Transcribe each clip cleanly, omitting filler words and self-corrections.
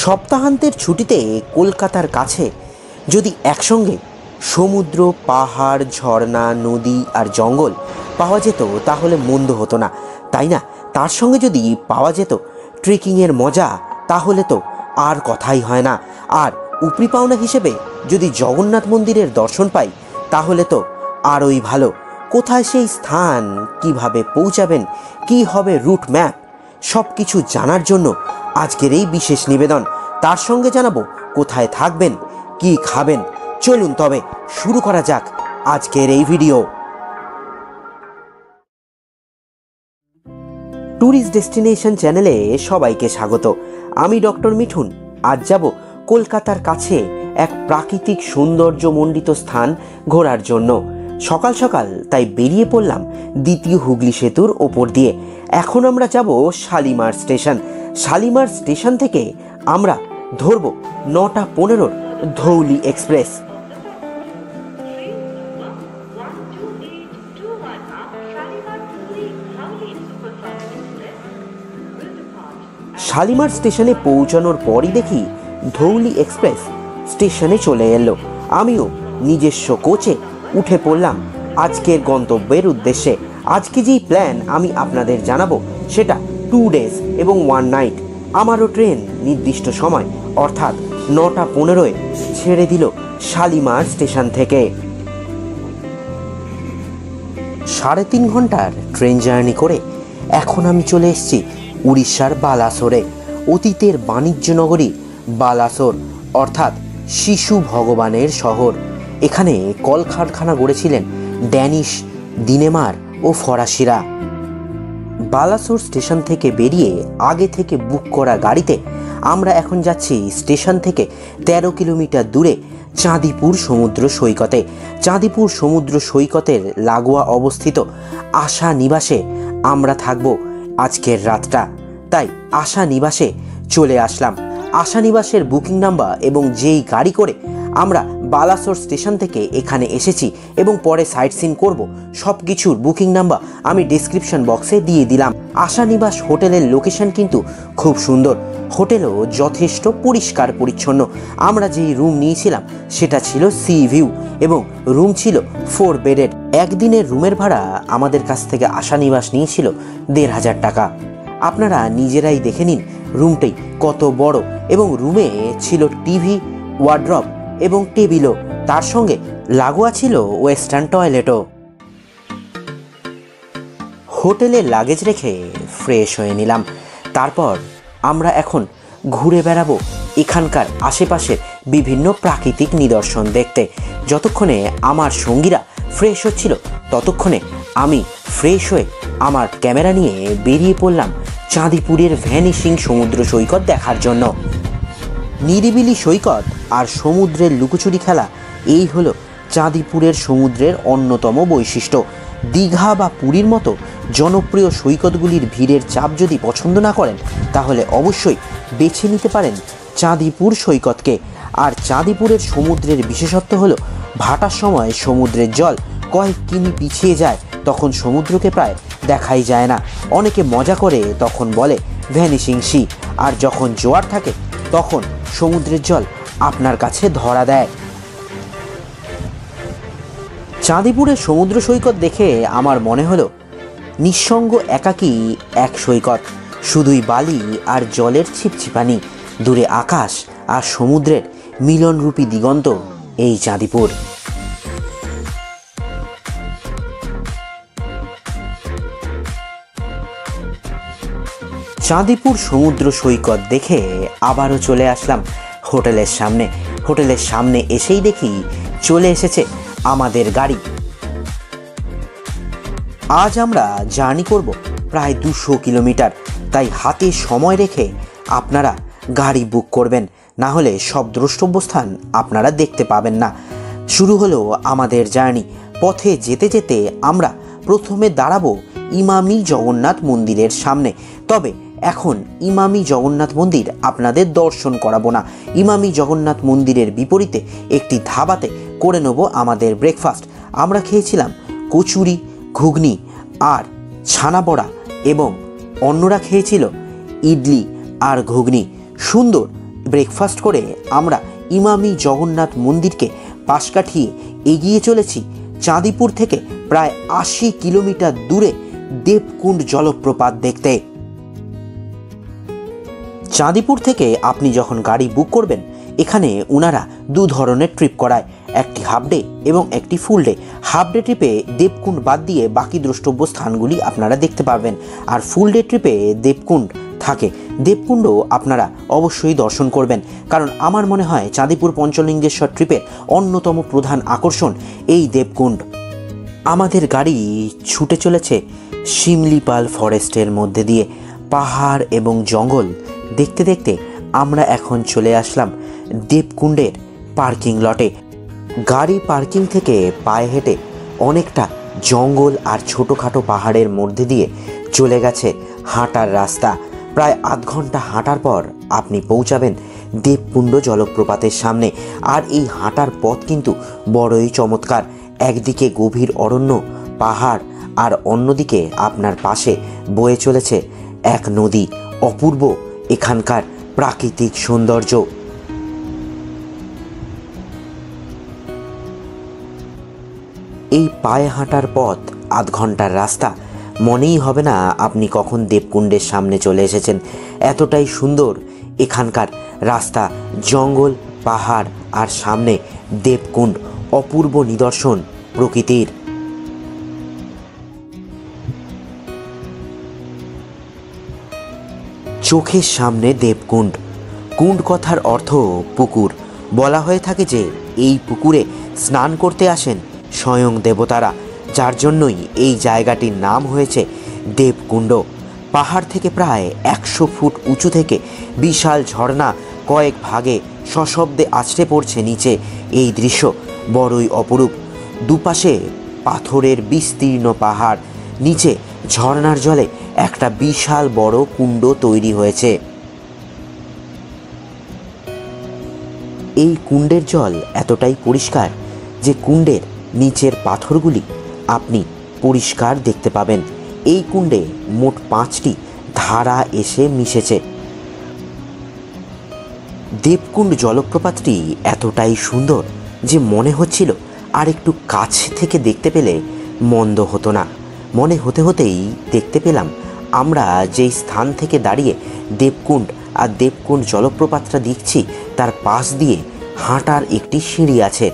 সপ্তাহান্তের ছুটিতে কলকাতার কাছে যদি একসঙ্গে সমুদ্র, পাহাড়, ঝর্ণা, নদী আর জঙ্গল পাওয়া যেত তাহলে মন্দ হতো না, তাই না? তার সঙ্গে যদি পাওয়া যেত ট্রেকিংয়ের মজা, তাহলে তো আর কথাই হয় না। আর উপরি পাওনা হিসেবে যদি জগন্নাথ মন্দিরের দর্শন পাই তাহলে তো আরোই ভালো। কোথায় সেই স্থান, কিভাবে পৌঁছাবেন, কি হবে রুট ম্যাপ, সব কিছু জানার জন্য আজকের এই বিশেষ নিবেদন। তার সঙ্গে জানাবো কোথায় থাকবেন, কি খাবেন। চলুন তবে শুরু করা যাক আজকের এই ভিডিও। ট্যুরিস্ট ডেস্টিনেশন চ্যানেলে সবাইকে স্বাগত। আমি ডক্টর মিঠুন। আজ যাব কলকাতার কাছে এক প্রাকৃতিক সৌন্দর্যমণ্ডিত স্থান ঘোরার জন্য। সকাল সকাল তাই বেরিয়ে পড়লাম দ্বিতীয় হুগলি সেতুর ওপর দিয়ে। এখন আমরা যাব শালিমার স্টেশন। শালিমার স্টেশন থেকে আমরা ধরব 9:15 ধৌলি এক্সপ্রেস। শালিমার স্টেশনে পৌঁছানোর পরই দেখি ধৌলি এক্সপ্রেস স্টেশনে চলে এলো। আমিও নিজস্ব কোচে উঠে পড়লাম আজকের গন্তব্যের উদ্দেশ্যে। আজকে যেই প্ল্যান আমি আপনাদের জানাবো সেটা 2 days এবং 1 night। আমারও ট্রেন নির্দিষ্ট সময় অর্থাৎ 9:15 ছেড়ে দিল শালিমার স্টেশন থেকে। 3.5 ঘন্টার ট্রেন জার্নি করে এখন আমি চলে এসেছি উড়িষ্যার বালাসোরে। অতীতের বাণিজ্য নগরী বালাসোর অর্থাৎ শিশু ভগবানের শহর। এখানে কলকারখানা গড়েছিলেন ড্যানিশ, দিনেমার ও ফরাসিরা। বালাসোর স্টেশন থেকে বেরিয়ে আগে থেকে বুক করা গাড়িতে আমরা এখন যাচ্ছি স্টেশন থেকে 13 কিলোমিটার দূরে চাঁদিপুর সমুদ্র সৈকতে। চাঁদিপুর সমুদ্র সৈকতের লাগোয়া অবস্থিত আশা নিবাসে আমরা থাকব আজকের রাতটা। তাই আশা নিবাসে চলে আসলাম। আশা নিবাসের বুকিং নাম্বার এবং যেই গাড়ি করে আমরা বালাসোর স্টেশন থেকে এখানে এসেছি এবং পরে সাইট সিন করব, সব কিছুর বুকিং নাম্বার আমি ডেসক্রিপশন বক্সে দিয়ে দিলাম। আশা নিবাস হোটেলের লোকেশন কিন্তু খুব সুন্দর। হোটেলও যথেষ্ট পরিষ্কার পরিচ্ছন্ন। আমরা যেই রুম নিয়েছিলাম সেটা ছিল সি ভিউ এবং রুম ছিল 4 বেডেড। একদিনের রুমের ভাড়া আমাদের কাছ থেকে আশা নিবাস নিয়েছিল 1,500 টাকা। আপনারা নিজেরাই দেখে নিন রুমটি কত বড়, এবং রুমে ছিল টিভি, ওয়ার্ড্রপ এবং টেবিলও। তার সঙ্গে লাগোয়া ছিল ওয়েস্টার্ন টয়লেটও। হোটেলে লাগেজ রেখে ফ্রেশ হয়ে নিলাম। তারপর আমরা এখন ঘুরে বেড়াবো এখানকার আশেপাশের বিভিন্ন প্রাকৃতিক নিদর্শন দেখতে। যতক্ষণে আমার সঙ্গীরা ফ্রেশ হচ্ছিল ততক্ষণে আমি ফ্রেশ হয়ে আমার ক্যামেরা নিয়ে বেরিয়ে পড়লাম চাঁদিপুরের ভ্যানিশিং সমুদ্র সৈকত দেখার জন্য। নিরিবিলি সৈকত আর সমুদ্রের লুকোচুরি খেলা, এই হলো চাঁদিপুরের সমুদ্রের অন্যতম বৈশিষ্ট্য। দীঘা বা পুরীর মতো জনপ্রিয় সৈকতগুলির ভিড়ের চাপ যদি পছন্দ না করেন তাহলে অবশ্যই বেছে নিতে পারেন চাঁদিপুর সৈকতকে। আর চাঁদিপুরের সমুদ্রের বিশেষত্ব হলো ভাটার সময় সমুদ্রের জল কয়েক কিমি পিছিয়ে যায়, তখন সমুদ্রকে প্রায় দেখাই যায় না। অনেকে মজা করে তখন বলে ভ্যানিশিং সি। আর যখন জোয়ার থাকে তখন সমুদ্রের জল আপনার কাছে ধরা দেয়। চাঁদিপুরের সমুদ্র সৈকত দেখে আমার মনে হলো নিঃসঙ্গ একাকী এক সৈকত, শুধুই বালি আর জলের ছিপছিপানি, দূরে আকাশ আর সমুদ্রের মিলনরূপী দিগন্ত এই চাঁদিপুর। চাঁদিপুর সমুদ্র সৈকত দেখে আবারও চলে আসলাম হোটেলের সামনে। হোটেলের সামনে এসেই দেখি চলে এসেছে আমাদের গাড়ি। আজ আমরা জার্নি করব প্রায় 200 কিলোমিটার, তাই হাতে সময় রেখে আপনারা গাড়ি বুক করবেন, না হলে সব দ্রষ্টব্য স্থান আপনারা দেখতে পাবেন না। শুরু হলো আমাদের জার্নি। পথে যেতে যেতে আমরা প্রথমে দাঁড়াবো ইমামি জগন্নাথ মন্দিরের সামনে। তবে এখন ইমামি জগন্নাথ মন্দির আপনাদের দর্শন করাবো না। ইমামি জগন্নাথ মন্দিরের বিপরীতে একটি ধাবাতে করে নেব আমাদের ব্রেকফাস্ট। আমরা খেয়েছিলাম কচুরি, ঘুগনি আর ছানা বড়া, এবং অন্যরা খেয়েছিল ইডলি আর ঘুগনি। সুন্দর ব্রেকফাস্ট করে আমরা ইমামি জগন্নাথ মন্দিরকে পাশ কাটিয়ে এগিয়ে চলেছি চাঁদিপুর থেকে প্রায় ৮০ কিলোমিটার দূরে দেবকুণ্ড জলপ্রপাত দেখতে। চাঁদিপুর থেকে আপনি যখন গাড়ি বুক করবেন, এখানে ওনারা দু ধরনের ট্রিপ করায়, একটি হাফ ডে এবং একটি ফুল ডে। হাফ ডে ট্রিপে দেবকুণ্ড বাদ দিয়ে বাকি দ্রষ্টব্য স্থানগুলি আপনারা দেখতে পারবেন, আর ফুল ডে ট্রিপে দেবকুণ্ড থাকে। দেবকুণ্ড আপনারা অবশ্যই দর্শন করবেন, কারণ আমার মনে হয় চাঁদিপুর পঞ্চলিঙ্গেশ্বর ট্রিপের অন্যতম প্রধান আকর্ষণ এই দেবকুণ্ড। আমাদের গাড়ি ছুটে চলেছে শিমলিপাল ফরেস্টের মধ্যে দিয়ে, পাহাড় এবং জঙ্গল দেখতে দেখতে আমরা এখন চলে আসলাম দেবকুণ্ডের পার্কিং লটে। গাড়ি পার্কিং থেকে পায়ে হেঁটে অনেকটা জঙ্গল আর ছোটোখাটো পাহাড়ের মধ্যে দিয়ে চলে গেছে হাঁটার রাস্তা। প্রায় আধ ঘন্টা হাঁটার পর আপনি পৌঁছাবেন দেবকুণ্ড জলপ্রপাতের সামনে। আর এই হাঁটার পথ কিন্তু বড়ই চমৎকার। একদিকে গভীর অরণ্য, পাহাড়, আর অন্যদিকে আপনার পাশে বয়ে চলেছে এক নদী। অপূর্ব এখানকার প্রাকৃতিক সৌন্দর্য। এই পায়ে হাঁটার পথ আধ ঘন্টার রাস্তা, মনেই হবে না আপনি কখন দেবকুণ্ডের সামনে চলে এসেছেন। এতটাই সুন্দর এখানকার রাস্তা, জঙ্গল, পাহাড় আর সামনে দেবকুণ্ড, অপূর্ব নিদর্শন প্রকৃতির। চোখের সামনে দেবকুণ্ড। কুণ্ড কথার অর্থ পুকুর। বলা হয়ে থাকে যে এই পুকুরে স্নান করতে আসেন স্বয়ং দেবতারা, যার জন্যই এই জায়গাটির নাম হয়েছে দেবকুণ্ড। পাহাড় থেকে প্রায় ১০০ ফুট উঁচু থেকে বিশাল ঝর্ণা কয়েক ভাগে সশব্দে আছড়ে পড়ছে নিচে। এই দৃশ্য বড়ই অপরূপ। দুপাশে পাথরের বিস্তীর্ণ পাহাড়, নিচে ঝর্ণার জলে একটা বিশাল বড় কুণ্ড তৈরি হয়েছে। এই কুণ্ডের জল এতটাই পরিষ্কার যে কুণ্ডের নিচের পাথরগুলি আপনি পরিষ্কার দেখতে পাবেন। এই কুণ্ডে মোট ৫টি ধারা এসে মিশেছে। দেবকুণ্ড জলপ্রপাতটি এতটাই সুন্দর যে মনে হচ্ছিল আর একটু কাছ থেকে দেখতে পেলে মন্দ হতো না। মনে হতে হতেই দেখতে পেলাম আমরা যেই স্থান থেকে দাঁড়িয়ে দেবকুণ্ড আর দেবকুণ্ড জলপ্রপাতটা দেখছি, তার পাশ দিয়ে হাঁটার একটি সিঁড়ি আছে।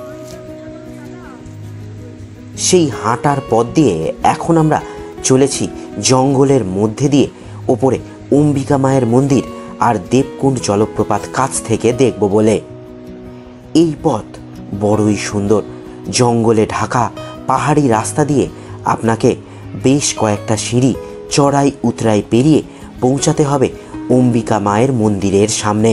সেই হাঁটার পথ দিয়ে এখন আমরা চলেছি জঙ্গলের মধ্যে দিয়ে ওপরে অম্বিকা মায়ের মন্দির আর দেবকুণ্ড জলপ্রপাত কাছ থেকে দেখব বলে। এই পথ বড়ই সুন্দর। জঙ্গলে ঢাকা পাহাড়ি রাস্তা দিয়ে আপনাকে বেশ কয়েকটা সিঁড়ি চড়াই উতরাই পেরিয়ে পৌঁছাতে হবে অম্বিকা মায়ের মন্দিরের সামনে।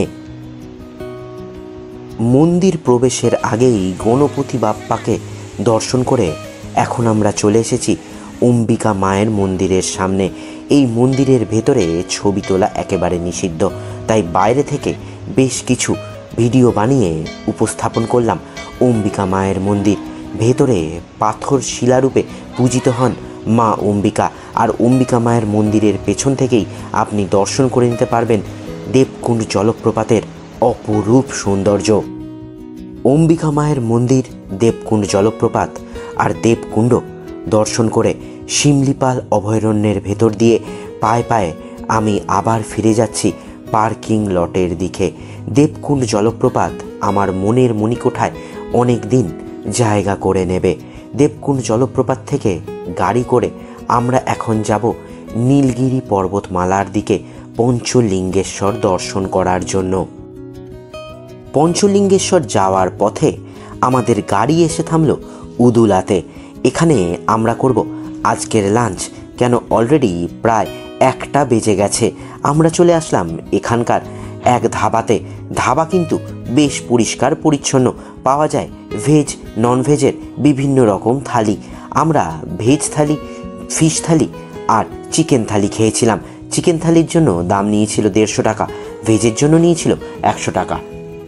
মন্দির প্রবেশের আগেই গণপতি বাপ্পাকে দর্শন করে এখন আমরা চলে এসেছি অম্বিকা মায়ের মন্দিরের সামনে। এই মন্দিরের ভেতরে ছবি তোলা একেবারে নিষিদ্ধ, তাই বাইরে থেকে বেশ কিছু ভিডিও বানিয়ে উপস্থাপন করলাম অম্বিকা মায়ের মন্দির। ভেতরে পাথর শিলারূপে পূজিত হন মা অম্বিকা, আর অম্বিকা মায়ের মন্দিরের পেছন থেকেই আপনি দর্শন করে নিতে পারবেন দেবকুণ্ড জলপ্রপাতের অপরূপ সৌন্দর্য। অম্বিকা মায়ের মন্দির, দেবকুণ্ড জলপ্রপাত আর দেবকুণ্ড দর্শন করে শিমলিপাল অভয়ারণ্যের ভেতর দিয়ে পায়ে পায়ে আমি আবার ফিরে যাচ্ছি পার্কিং লটের দিকে। দেবকুণ্ড জলপ্রপাত আমার মনের মণিকোঠায় অনেক দিন জায়গা করে নেবে। দেবকুণ্ড জলপ্রপাত থেকে গাড়ি করে আমরা এখন যাব নীলগিরি পর্বতমালার দিকে পঞ্চলিঙ্গেশ্বর দর্শন করার জন্য। পঞ্চলিঙ্গেশ্বর যাওয়ার পথে আমাদের গাড়ি এসে থামল উদুলাতে। এখানে আমরা করব আজকের লাঞ্চ, কেন অলরেডি প্রায় 1টা বেজে গেছে। আমরা চলে আসলাম এখানকার এক ধাবাতে। ধাবা কিন্তু বেশ পরিষ্কার পরিচ্ছন্ন, পাওয়া যায় ভেজ নন ভেজের বিভিন্ন রকম থালি। আমরা ভেজ থালি, ফিশ থালি আর চিকেন থালি খেয়েছিলাম। চিকেন থালির জন্য দাম নিয়েছিল 150 টাকা, ভেজের জন্য নিয়েছিল 100 টাকা।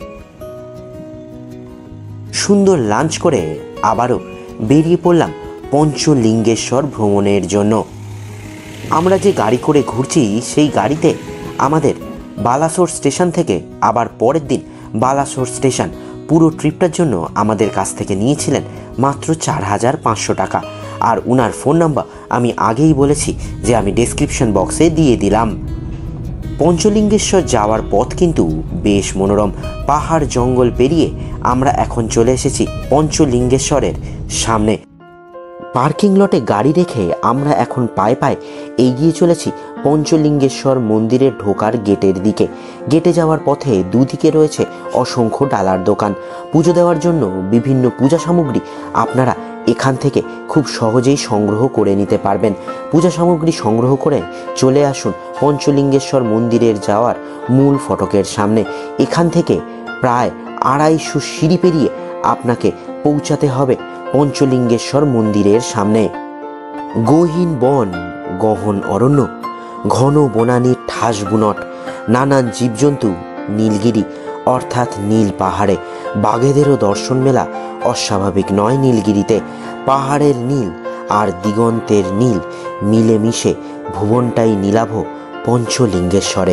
সুন্দর লাঞ্চ করে আবারও বেরিয়ে পড়লাম পঞ্চলিঙ্গেশ্বর ভ্রমণের জন্য। আমরা যে গাড়ি করে ঘুরছি সেই গাড়িতে আমাদের বালাসোর স্টেশন থেকে আবার পরের দিন বালাসোর স্টেশন, পুরো ট্রিপটার জন্য আমাদের কাছ থেকে নিয়েছিলেন মাত্র 4,500 টাকা। আর ওনার ফোন নাম্বার আমি আগেই বলেছি যে আমি ডেসক্রিপশন বক্সে দিয়ে দিলাম। পঞ্চলিঙ্গেশ্বর যাওয়ার পথ কিন্তু বেশ মনোরম। পাহাড় জঙ্গল পেরিয়ে আমরা এখন চলে এসেছি পঞ্চলিঙ্গেশ্বরের সামনে। পার্কিং লটে গাড়ি রেখে আমরা এখন পায়ে পায়ে এগিয়ে চলেছি পঞ্চলিঙ্গেশ্বর মন্দিরে ঢোকার গেটের দিকে। গেটে যাওয়ার পথে দুদিকে রয়েছে অসংখ্য ডালার দোকান। পুজো দেওয়ার জন্য বিভিন্ন পূজা সামগ্রী আপনারা এখান থেকে খুব সহজেই সংগ্রহ করে নিতে পারবেন। পূজা সামগ্রী সংগ্রহ করে চলে আসুন পঞ্চলিঙ্গেশ্বর মন্দিরের যাওয়ার মূল ফটকের সামনে। এখান থেকে প্রায় 250 সিঁড়ি পেরিয়ে আপনাকে পৌঁছাতে হবে পঞ্চলিঙ্গেশ্বর মন্দিরের সামনে। গহীন বন, গহন অরণ্য, ঘন বনানীর ঠাস বুনট, নানান জীবজন্তু, নীলগিরি অর্থাৎ নীল পাহাড়ে বাঘেদেরও দর্শন মেলা অস্বাভাবিক নয়। নীলগিরিতে পাহাড়ের নীল আর দিগন্তের নীল মিলেমিশে ভুবনটাই নীলাভ পঞ্চলিঙ্গেশ্বরে।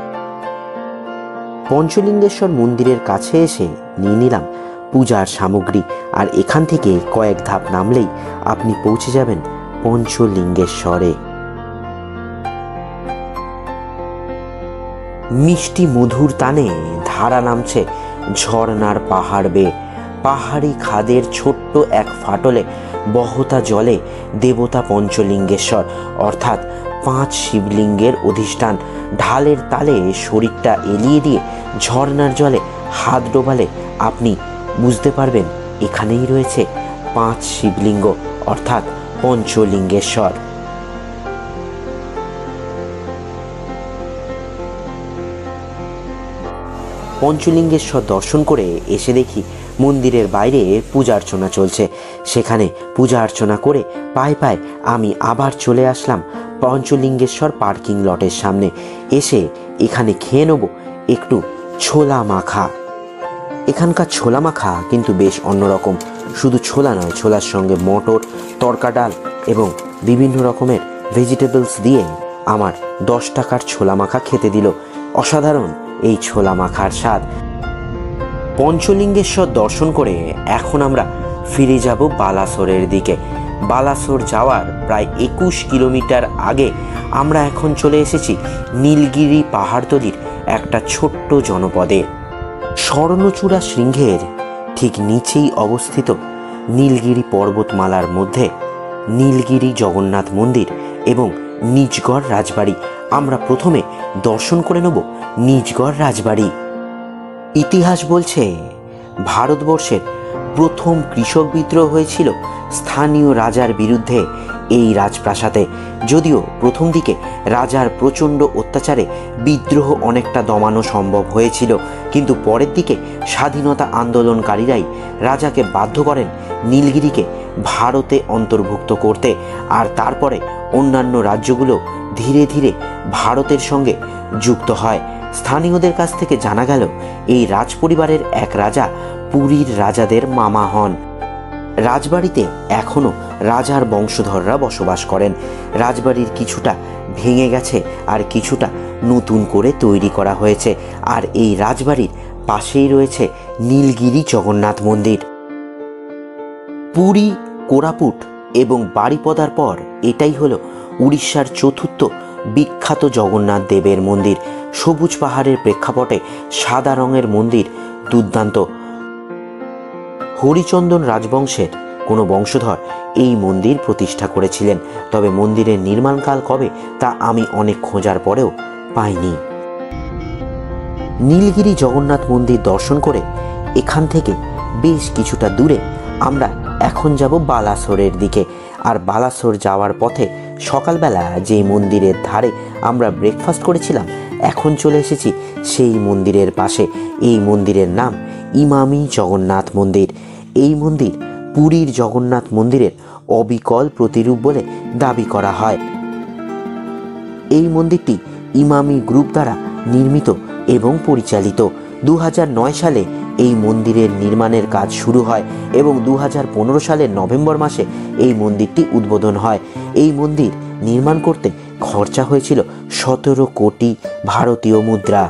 পঞ্চলিঙ্গেশ্বর মন্দিরের কাছে এসে নিয়ে নিলাম পূজার সামগ্রী। আর এখান থেকে কয়েক ধাপ নামলেই আপনি পৌঁছে যাবেন পঞ্চলিঙ্গেশ্বরে। মিষ্টি মধুর তানে ধারা নামছে ঝর্ণার পাহাড় বেয়ে। পাহাড়ি খাদের ছোট্ট এক ফাটলে বহতা জলে দেবতা পঞ্চলিঙ্গেশ্বর অর্থাৎ 5 শিবলিঙ্গের অধিষ্ঠান। ঢালের তালে শরীরটা এলিয়ে দিয়ে ঝর্ণার জলে হাত ডোবালে আপনি বুঝতে পারবেন এখানেই রয়েছে 5 শিবলিঙ্গ অর্থাৎ পঞ্চলিঙ্গেশ্বর। পঞ্চলিঙ্গেশ্বর দর্শন করে এসে দেখি মন্দিরের বাইরে পূজা অর্চনা চলছে। সেখানে পূজা অর্চনা করে পায়ে পায়ে আমি আবার চলে আসলাম পঞ্চলিঙ্গেশ্বর পার্কিং লটের সামনে। এসে এখানে খেয়ে নেব একটু ছোলা মাখা। এখানকার ছোলা মাখা কিন্তু বেশ অন্যরকম। শুধু ছোলা নয়, ছোলার সঙ্গে মটর, তড়কা ডাল এবং বিভিন্ন রকমের ভেজিটেবলস দিয়ে আমার 10 টাকার ছোলা মাখা খেতে দিল। অসাধারণ এই ছোলা মাখার স্বাদ। পঞ্চলিঙ্গেশ্বর দর্শন করে এখন আমরা ফিরে যাব বালাসোরের দিকে। বালাসোর যাওয়ার প্রায় 21 কিলোমিটার আগে আমরা এখন চলে এসেছি নীলগিরি পাহাড়তলির একটা ছোট্ট জনপদে। স্বর্ণচূড়া শৃঙ্গের ঠিক নিচেই অবস্থিত নীলগিরি পর্বতমালার মধ্যে নীলগিরি জগন্নাথ মন্দির এবং নিজগড় রাজবাড়ি। আমরা প্রথমে দর্শন করে নেব নিজগড় রাজবাড়ি। ইতিহাস বলছে ভারতবর্ষের প্রথম কৃষক বিদ্রোহ হয়েছিল স্থানীয় রাজার বিরুদ্ধে এই রাজপ্রাসাদে। যদিও প্রথম দিকে রাজার প্রচণ্ড অত্যাচারে বিদ্রোহ অনেকটা দমানো সম্ভব হয়েছিল, কিন্তু পরের দিকে স্বাধীনতা আন্দোলনকারীরাই রাজাকে বাধ্য করেন নীলগিরিকে ভারতে অন্তর্ভুক্ত করতে। আর তারপরে অন্যান্য রাজ্যগুলো ধীরে ধীরে ভারতের সঙ্গে যুক্ত হয়। স্থানীয়দের কাছ থেকে জানা গেল এই রাজপরিবারের এক রাজা পুরীর রাজাদের মামা হন। রাজবাড়িতে এখনও রাজার বংশধররা বসবাস করেন। রাজবাড়ির কিছুটা ভেঙে গেছে আর কিছুটা নতুন করে তৈরি করা হয়েছে। আর এই রাজবাড়ির পাশেই রয়েছে নীলগিরি জগন্নাথ মন্দির। পুরী, কোরাপুট এবং বারিপদার পর এটাই হলো উড়িষ্যার চতুর্থ বিখ্যাত জগন্নাথ দেবের মন্দির। সবুজ পাহাড়ের প্রেক্ষাপটে সাদা রঙের মন্দির দুর্দান্ত। হরিচন্দন রাজবংশের কোনো বংশধর এই মন্দির প্রতিষ্ঠা করেছিলেন, তবে মন্দিরের নির্মাণকাল কবে তা আমি অনেক খোঁজার পরেও পাইনি। নীলগিরি জগন্নাথ মন্দির দর্শন করে এখান থেকে বেশ কিছুটা দূরে আমরা এখন যাব বালাসোরের দিকে। আর বালাসোর যাওয়ার পথে সকালবেলা যেই মন্দিরের ধারে আমরা ব্রেকফাস্ট করেছিলাম, এখন চলে এসেছি সেই মন্দিরের পাশে। এই মন্দিরের নাম ইমামি জগন্নাথ মন্দির। এই মন্দির পুরীর জগন্নাথ মন্দিরের অবিকল প্রতিরূপ বলে দাবি করা হয়। এই মন্দিরটি ইমামি গ্রুপ দ্বারা নির্মিত এবং পরিচালিত। 2009 সালে এই মন্দিরের নির্মাণের কাজ শুরু হয় এবং 2015 সালের নভেম্বর মাসে এই মন্দিরটি উদ্বোধন হয়। এই মন্দির নির্মাণ করতে খরচা হয়েছিল 17 কোটি ভারতীয় মুদ্রা।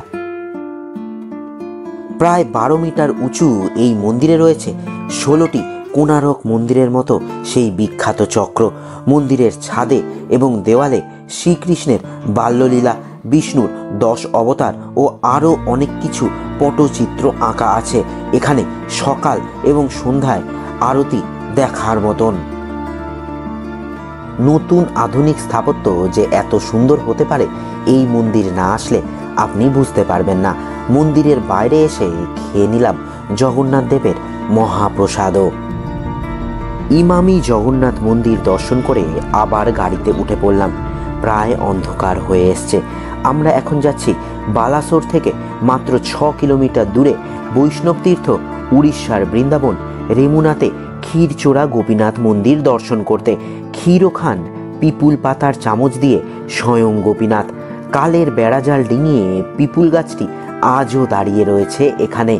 প্রায় 12 মিটার উঁচু এই মন্দিরে রয়েছে 16টি কোণারক মন্দিরের মতো সেই বিখ্যাত চক্র। মন্দিরের ছাদে এবং দেওয়ালে শ্রীকৃষ্ণের বাল্যলীলা, বিষ্ণুর 10 অবতার ও আরও অনেক কিছু পটচিত্র আঁকা আছে। এখানে সকাল এবং সন্ধ্যায় আরতি দেখার মতন। নতুন আধুনিক স্থাপত্য যে এত সুন্দর হতে পারে, এই মন্দির না আসলে আপনি বুঝতে পারবেন না। মন্দিরের বাইরে এসে খেয়ে নিলাম জগন্নাথ দেবের মহাপ্রসাদও। ইমামি জগন্নাথ মন্দির দর্শন করে আবার গাড়িতে উঠে পড়লাম। প্রায় অন্ধকার হয়ে এসছে। আমরা এখন যাচ্ছি বালাসোর থেকে মাত্র 6 কিলোমিটার দূরে বৈষ্ণব তীর্থ উড়িষ্যার বৃন্দাবন রেমুনাতে ক্ষীরচোরা গোপীনাথ মন্দির দর্শন করতে। ক্ষীরও খান পিপুল পাতার চামচ দিয়ে স্বয়ং গোপীনাথ। কালের বেড়াজাল ডিঙিয়ে পিপুল গাছটি আজও দাঁড়িয়ে রয়েছে এখানে।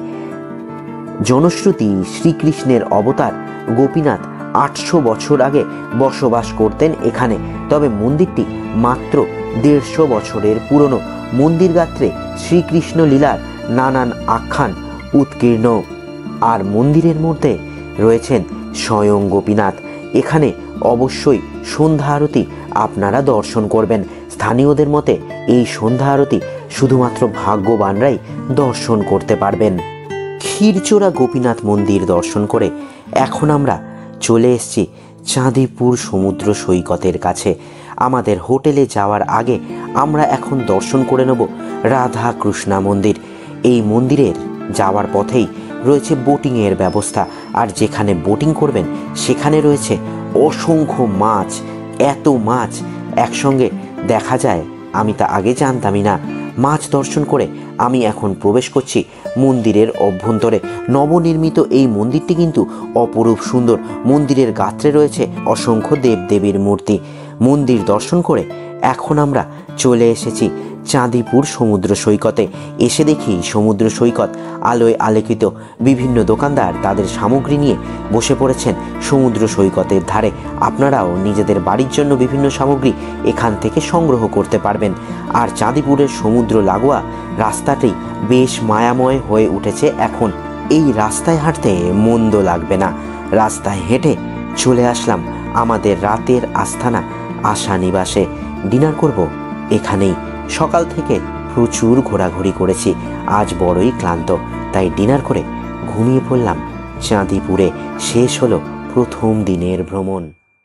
জনশ্রুতি, শ্রীকৃষ্ণের অবতার গোপীনাথ 800 বছর আগে বসবাস করতেন এখানে। তবে মন্দিরটি মাত্র 150 বছরের পুরনো। মন্দির গাত্রে শ্রীকৃষ্ণ লীলার নানান আখ্যান উৎকীর্ণ। আর মন্দিরের মধ্যে রয়েছেন স্বয়ং গোপীনাথ। এখানে অবশ্যই সন্ধ্যা আরতি আপনারা দর্শন করবেন। স্থানীয়দের মতে এই সন্ধ্যা আরতি শুধুমাত্র ভাগ্যবানরাই দর্শন করতে পারবেন। ক্ষীরচোরা গোপীনাথ মন্দির দর্শন করে এখন আমরা চলে এসেছি চাঁদিপুর সমুদ্র সৈকতের কাছে। আমাদের হোটেলে যাওয়ার আগে আমরা এখন দর্শন করে নেব রাধা কৃষ্ণা মন্দির। এই মন্দিরের যাওয়ার পথেই রয়েছে বোটিংয়ের ব্যবস্থা। আর যেখানে বোটিং করবেন সেখানে রয়েছে অসংখ্য মাছ। এত মাছ একসঙ্গে দেখা যায় আমি তা আগে জানতামই না। মাছ দর্শন করে আমি এখন প্রবেশ করছি মন্দিরের অভ্যন্তরে। নবনির্মিত এই মন্দিরটি কিন্তু অপরূপ সুন্দর। মন্দিরের গাত্রে রয়েছে অসংখ্য দেবদেবীর মূর্তি। মন্দির দর্শন করে এখন আমরা চলে এসেছি চাঁদিপুর সমুদ্র সৈকতে। এসে দেখি সমুদ্র সৈকত আলোয় আলোকিত। বিভিন্ন দোকানদার তাদের সামগ্রী নিয়ে বসে পড়েছেন সমুদ্র সৈকতের ধারে। আপনারাও নিজেদের বাড়ির জন্য বিভিন্ন সামগ্রী এখান থেকে সংগ্রহ করতে পারবেন। আর চাঁদিপুরের সমুদ্র লাগোয়া রাস্তাটি বেশ মায়াময় হয়ে উঠেছে এখন। এই রাস্তায় হাঁটতে মন্দ লাগবে না। রাস্তায় হেঁটে চলে আসলাম আমাদের রাতের আস্থানা আশা নিবাসে। ডিনার করব এখানেই। সকাল থেকে প্রচুর ঘোরাঘুরি করেছি, আজ বড়ই ক্লান্ত, তাই ডিনার করে ঘুমিয়ে পড়লাম চাঁদিপুরে। শেষ হলো প্রথম দিনের ভ্রমণ।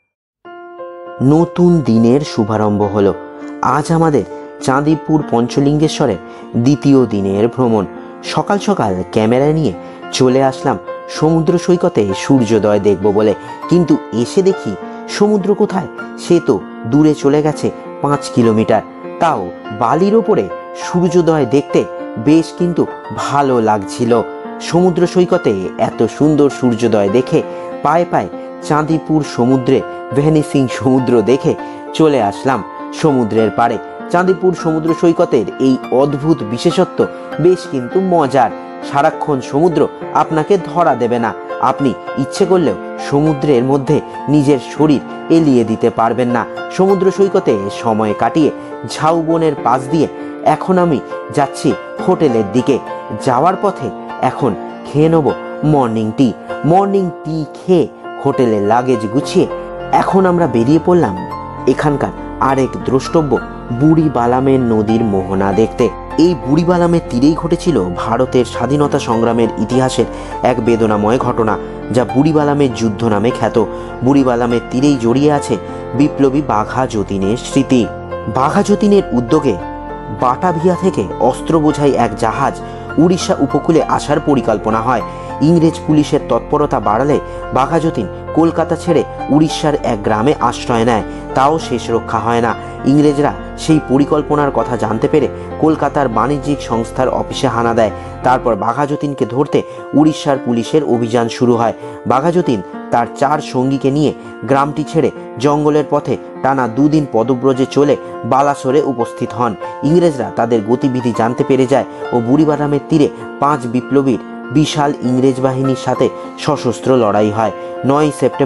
নতুন দিনের শুভারম্ভ হলো। আজ আমাদের চাঁদিপুর পঞ্চলিঙ্গেশ্বরের দ্বিতীয় দিনের ভ্রমণ। সকাল সকাল ক্যামেরা নিয়ে চলে আসলাম সমুদ্র সৈকতে সূর্যোদয় দেখব বলে, কিন্তু এসে দেখি সমুদ্র কোথায়, সে তো দূরে চলে গেছে 5 কিলোমিটার। তাও বালির ওপরে সূর্যোদয় দেখতে বেশ কিন্তু ভালো লাগছিল। সমুদ্র সৈকতে এত সুন্দর সূর্যোদয় দেখে পায়ে পায়ে চাঁদিপুর সমুদ্রে ভ্যানিসিং সমুদ্র দেখে চলে আসলাম সমুদ্রের পাড়ে। চাঁদিপুর সমুদ্র সৈকতের এই অদ্ভুত বিশেষত্ব বেশ কিন্তু মজার। সারাক্ষণ সমুদ্র আপনাকে ধরা দেবে না। আপনি ইচ্ছে করলেও সমুদ্রের মধ্যে নিজের শরীর এলিয়ে দিতে পারবেন না। সমুদ্র সৈকতে সময় কাটিয়ে ঝাউবনের পাশ দিয়ে এখন আমি যাচ্ছি হোটেলের দিকে। যাওয়ার পথে এখন খেয়ে নেব মর্নিং টি। মর্নিং টি খেয়ে হোটেলের লাগেজ গুছিয়ে এখন আমরা বেরিয়ে পড়লাম এখানকার আরেক দ্রষ্টব্য বুড়িবালামের নদীর মোহনা দেখতে। এই বুড়িবালামের তীরেই ঘটেছিল ভারতের স্বাধীনতা সংগ্রামের ইতিহাসের এক বেদনাময় ঘটনা, যা বুড়িবালামের যুদ্ধ নামে খ্যাত। বুড়িবালামের তীরেই জড়িয়ে আছে বিপ্লবী বাঘা যতীনের স্মৃতি। বাঘা যতীনের উদ্যোগে বাটাভিয়া থেকে অস্ত্র বোঝাই এক জাহাজ উড়িষ্যা উপকূলে আসার পরিকল্পনা হয়। ইংরেজ পুলিশের তৎপরতা বাড়ালে বাঘা যতীন কলকাতা ছেড়ে উড়িষ্যার এক গ্রামে আশ্রয় নেয়। তাও শেষ রক্ষা হয় না। ইংরেজরা সেই পরিকল্পনার কথা জানতে পেরে কলকাতার বাণিজ্যিক সংস্থার অফিসে হানা দেয়। তারপর বাঘা যতীনকে ধরতে উড়িষ্যার পুলিশের অভিযান শুরু হয়। বাঘা যতীন তার 4 সঙ্গীকে নিয়ে গ্রামটি ছেড়ে জঙ্গলের পথে টানা 2 দিন পদব্রজে চলে বালাসোরে উপস্থিত হন। ইংরেজরা তাদের গতিবিধি জানতে পেরে যায় ও বুড়িবালামের তীরে 5 বিপ্লবীর বিশাল ইংরেজ বাহিনীর সাথে সশস্ত্র লড়াই হয়। 9 সেপ্টেম্বর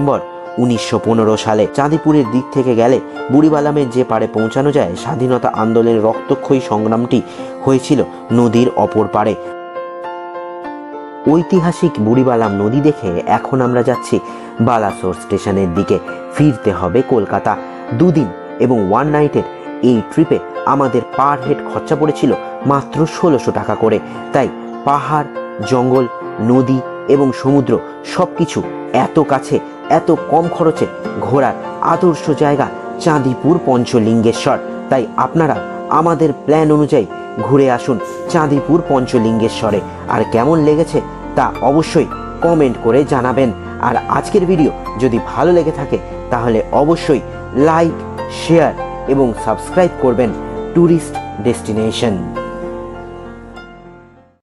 1915 সালে। চাঁদিপুরের দিক থেকে গেলে বুড়িবালামের যে পারে পৌঁছানো যায়, স্বাধীনতা আন্দোলনের রক্তক্ষয়ী সংগ্রামটি হয়েছিল নদীর অপর পারে। ঐতিহাসিক বুড়িবালাম নদী দেখে এখন আমরা যাচ্ছি বালাসোর স্টেশনের দিকে। ফিরতে হবে কলকাতা। 2 দিন এবং 1 নাইটের এই ট্রিপে আমাদের পার হেড খরচা পড়েছিল মাত্র 1600 টাকা করে। তাই পাহাড়, জঙ্গল, নদী এবং সমুদ্র সবকিছু এত কাছে, এত কম খরচে ঘোরার আদর্শ জায়গা চাঁদিপুর পঞ্চলিঙ্গেশ্বর। তাই আপনারা আমাদের প্ল্যান অনুযায়ী ঘুরে আসুন চাঁদিপুর পঞ্চলিঙ্গেশ্বরে। আর কেমন লেগেছে তা অবশ্যই কমেন্ট করে জানাবেন। আর আজকের ভিডিও যদি ভালো লেগে থাকে তাহলে অবশ্যই লাইক, শেয়ার এবং সাবস্ক্রাইব করবেন ট্যুরিস্ট ডেস্টিনেশন।